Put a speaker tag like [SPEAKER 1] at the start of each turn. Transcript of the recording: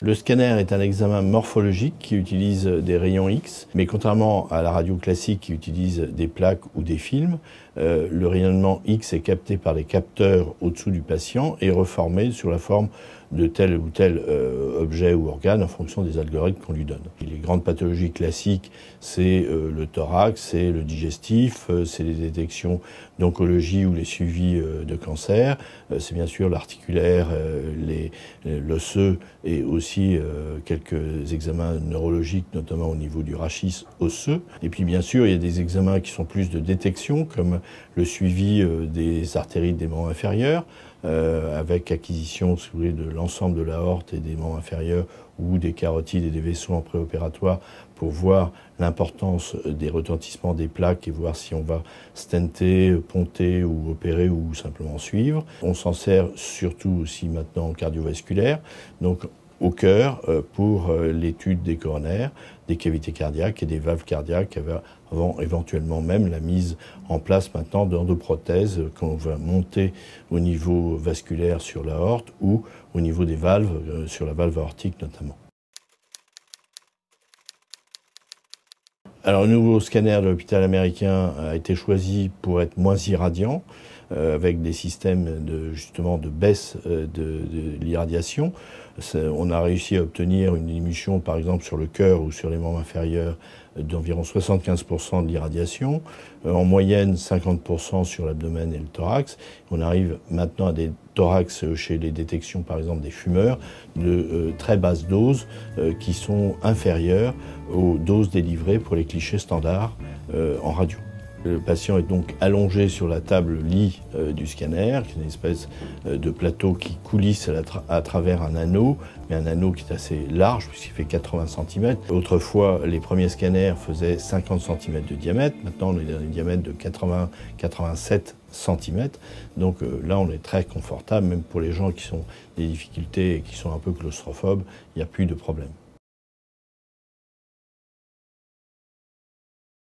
[SPEAKER 1] Le scanner est un examen morphologique qui utilise des rayons X, mais contrairement à la radio classique qui utilise des plaques ou des films, le rayonnement X est capté par les capteurs au-dessous du patient et reformé sous la forme de tel ou tel objet ou organe en fonction des algorithmes qu'on lui donne. Les grandes pathologies classiques, c'est le thorax, c'est le digestif, c'est les détections d'oncologie ou les suivis de cancer, c'est bien sûr l'articulaire, l'osseux et aussi quelques examens neurologiques, notamment au niveau du rachis osseux. Et puis bien sûr, il y a des examens qui sont plus de détection, comme le suivi des artérites des membres inférieurs, avec acquisition si vous voulez, de l'ensemble de l'aorte et des membres inférieurs ou des carotides et des vaisseaux en préopératoire pour voir l'importance des retentissements des plaques et voir si on va stenter, ponter ou opérer ou simplement suivre. On s'en sert surtout aussi maintenant en cardiovasculaire, donc au cœur pour l'étude des coronaires, des cavités cardiaques et des valves cardiaques, avant éventuellement même la mise en place maintenant d'endoprothèses qu'on va monter au niveau vasculaire sur l'aorte ou au niveau des valves, sur la valve aortique notamment. Alors, le nouveau scanner de l'hôpital américain a été choisi pour être moins irradiant, avec des systèmes justement de baisse de l'irradiation. On a réussi à obtenir une diminution, par exemple, sur le cœur ou sur les membres inférieurs d'environ 75% de l'irradiation, en moyenne 50% sur l'abdomen et le thorax. On arrive maintenant à des thorax chez les détections, par exemple, des fumeurs, de très basses doses qui sont inférieures aux doses délivrées pour les clichés standards en radio. Le patient est donc allongé sur la table lit du scanner, qui est une espèce de plateau qui coulisse à travers un anneau, mais un anneau qui est assez large puisqu'il fait 80 cm. Autrefois, les premiers scanners faisaient 50 cm de diamètre, maintenant on est dans des diamètres de 80-87 cm. Donc là, on est très confortable, même pour les gens qui ont des difficultés et qui sont un peu claustrophobes, il n'y a plus de problème.